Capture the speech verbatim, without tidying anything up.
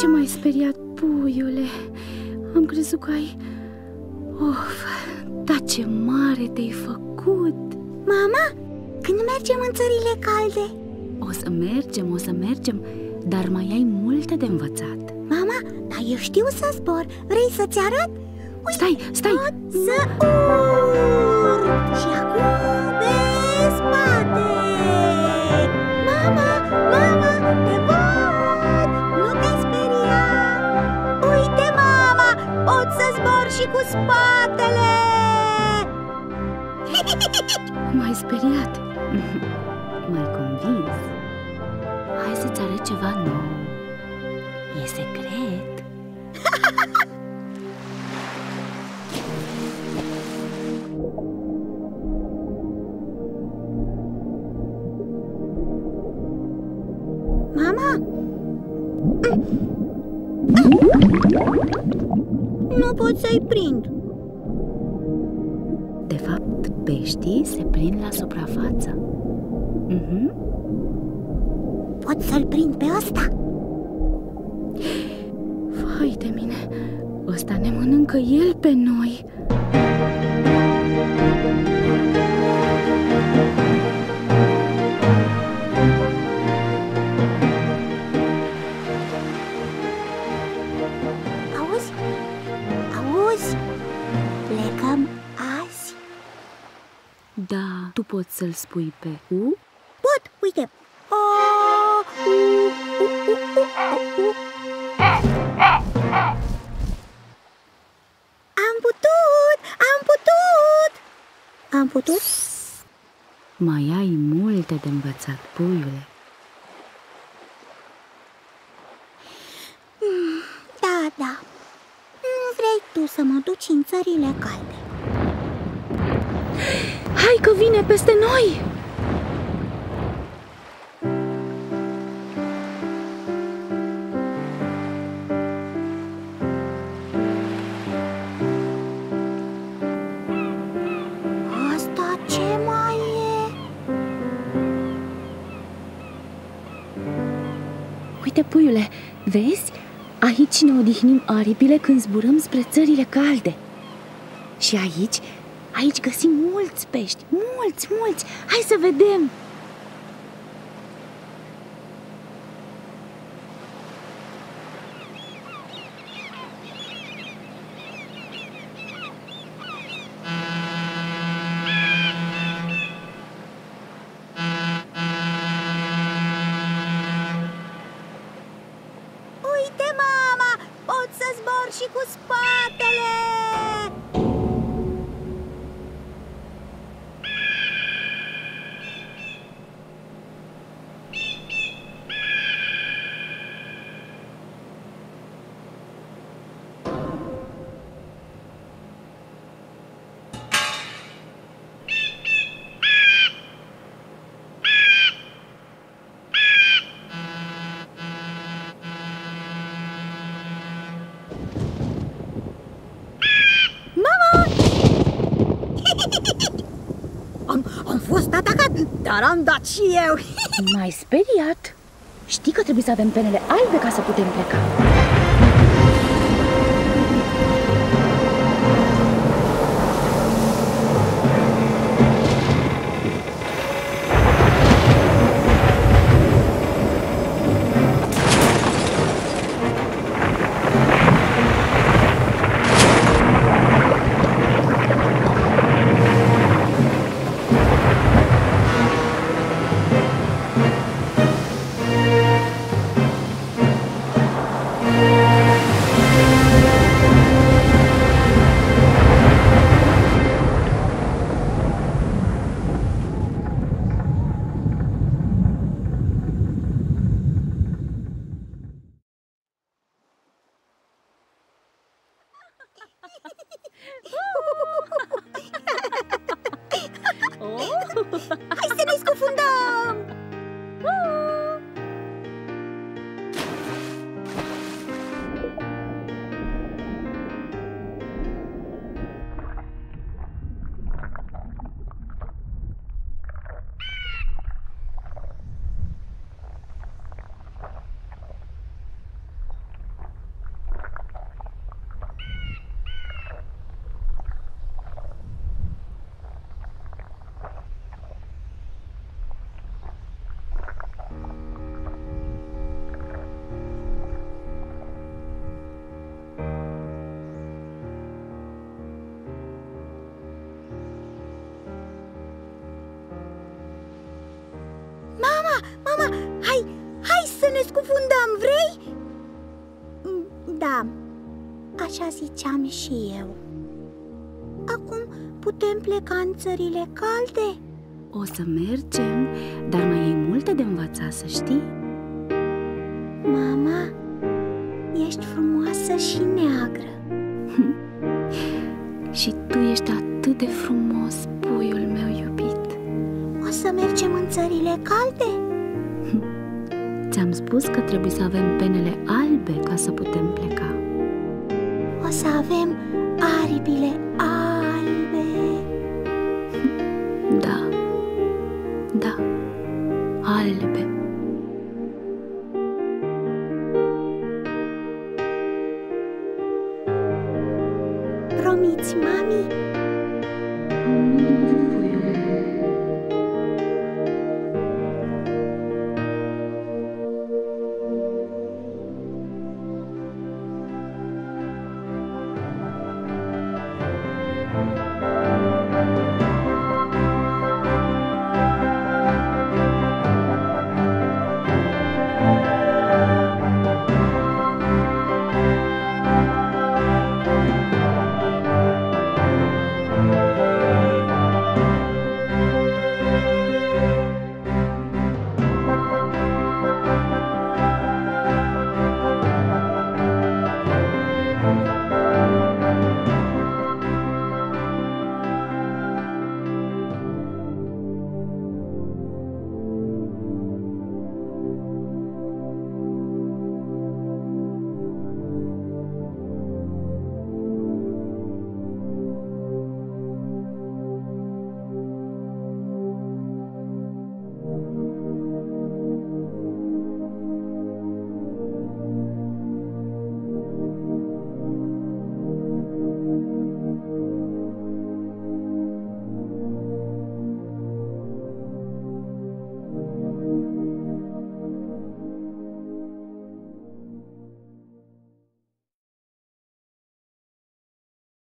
Ce m-ai speriat, puiule? Am crezut că ai... Of, dar ce mare te-ai făcut! Mama, când mergem în țările calde? O să mergem, o să mergem, dar mai ai multe de învățat. Mama, dar eu știu să zbor. Vrei să-ți arăt? Uite, stai, stai! Pot să urc și acum pe spate. Mama, mama, te văd! Nu te speria! Uite, mama, pot să zbor și cu spatele! M-ai speriat. M-ai convins. Hai să-ți arăt ceva nou. E secret. Mama? Nu pot să-i prind. De fapt, peștii se prind la suprafață. uh-huh. Pot să-l prind pe ăsta? Vai de mine, ăsta ne mănâncă el pe noi. Auzi? Auzi? Plecăm azi? Da, tu poți să-l spui pe U? Pot, uite. O, u, u, u, u, u. Am putut! Am putut! Am putut? Mai ai multe de învățat, puiule. Da, da. Vrei tu să mă duci în țările calde? Hai că vine peste noi! Asta ce mai e? Uite, puiule, vezi? Aici ne odihnim aripile când zburăm spre țările calde. Și aici, aici găsim mulți pești, mulți, mulți. Hai să vedem! Uite, mama, pot să zbor și cu spatele! Am, am fost atacat, dar am dat și eu. M-ai speriat? Știi că trebuie să avem penele albe ca să putem pleca. Hai să ne scufundăm! Hai, hai să ne scufundăm, vrei? Da, așa ziceam și eu. Acum putem pleca în țările calde? O să mergem, dar mai e multe de învățat, să știi. Mama, ești frumoasă și neagră. Și tu ești atât de frumos, puiul meu iubit. O să mergem în țările calde? Ți-am spus că trebuie să avem penele albe ca să putem pleca. O să avem aripile albe. Da, da, albe. Promiți, mami?